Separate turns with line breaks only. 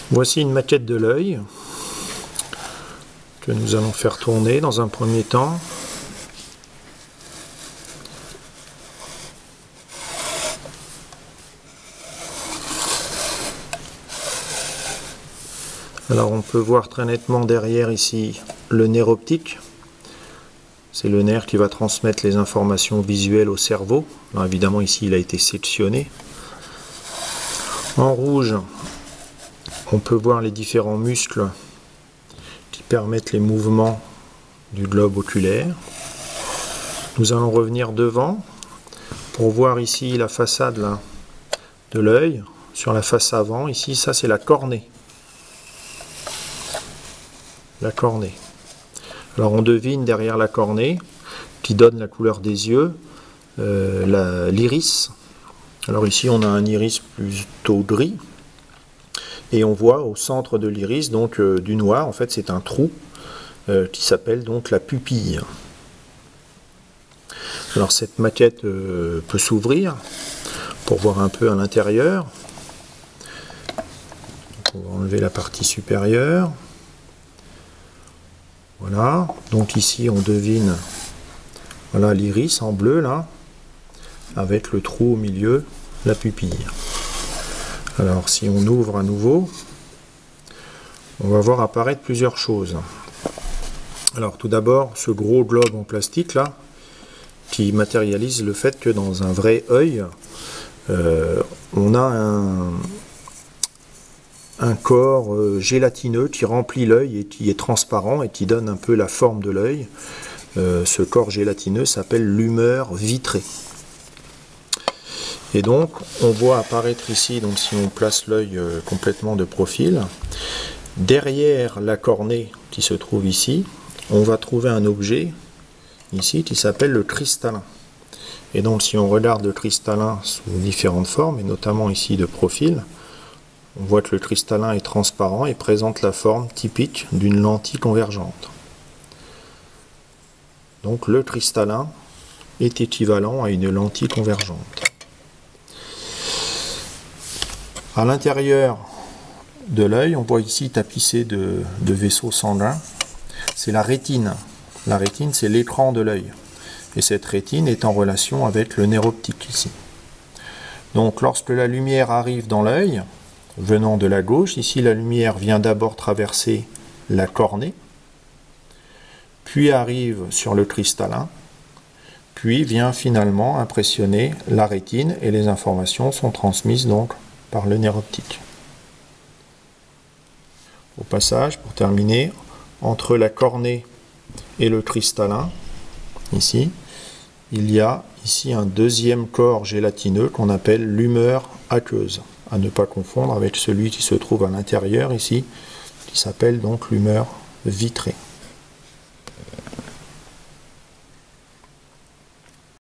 Voici une maquette de l'œil que nous allons faire tourner dans un premier temps. Alors on peut voir très nettement derrière ici le nerf optique. C'est le nerf qui va transmettre les informations visuelles au cerveau. Alors évidemment ici il a été sectionné. En rouge, on peut voir les différents muscles qui permettent les mouvements du globe oculaire. Nous allons revenir devant pour voir ici la façade là, de l'œil. Sur la face avant, ici, ça c'est la cornée. La cornée. Alors on devine derrière la cornée, qui donne la couleur des yeux, l'iris. Alors ici on a un iris plutôt gris. Et on voit au centre de l'iris, donc du noir, en fait c'est un trou qui s'appelle donc la pupille. Alors cette maquette peut s'ouvrir pour voir un peu à l'intérieur. On va enlever la partie supérieure. Voilà, donc ici on devine voilà l'iris en bleu là, avec le trou au milieu, la pupille. Alors si on ouvre à nouveau, on va voir apparaître plusieurs choses. Alors tout d'abord ce gros globe en plastique là, qui matérialise le fait que dans un vrai œil, on a un corps gélatineux qui remplit l'œil et qui est transparent et qui donne un peu la forme de l'œil. Ce corps gélatineux s'appelle l'humeur vitrée. Et donc on voit apparaître ici, donc si on place l'œil complètement de profil, derrière la cornée qui se trouve ici, on va trouver un objet ici qui s'appelle le cristallin. Et donc si on regarde le cristallin sous différentes formes, et notamment ici de profil, on voit que le cristallin est transparent et présente la forme typique d'une lentille convergente. Donc le cristallin est équivalent à une lentille convergente. À l'intérieur de l'œil, on voit ici tapissé de vaisseaux sanguins. C'est la rétine. La rétine, c'est l'écran de l'œil. Et cette rétine est en relation avec le nerf optique ici. Donc lorsque la lumière arrive dans l'œil, venant de la gauche, ici la lumière vient d'abord traverser la cornée, puis arrive sur le cristallin, puis vient finalement impressionner la rétine et les informations sont transmises donc par le nerf optique. Au passage, pour terminer, entre la cornée et le cristallin, ici, il y a ici un deuxième corps gélatineux qu'on appelle l'humeur aqueuse, à ne pas confondre avec celui qui se trouve à l'intérieur ici, qui s'appelle donc l'humeur vitrée.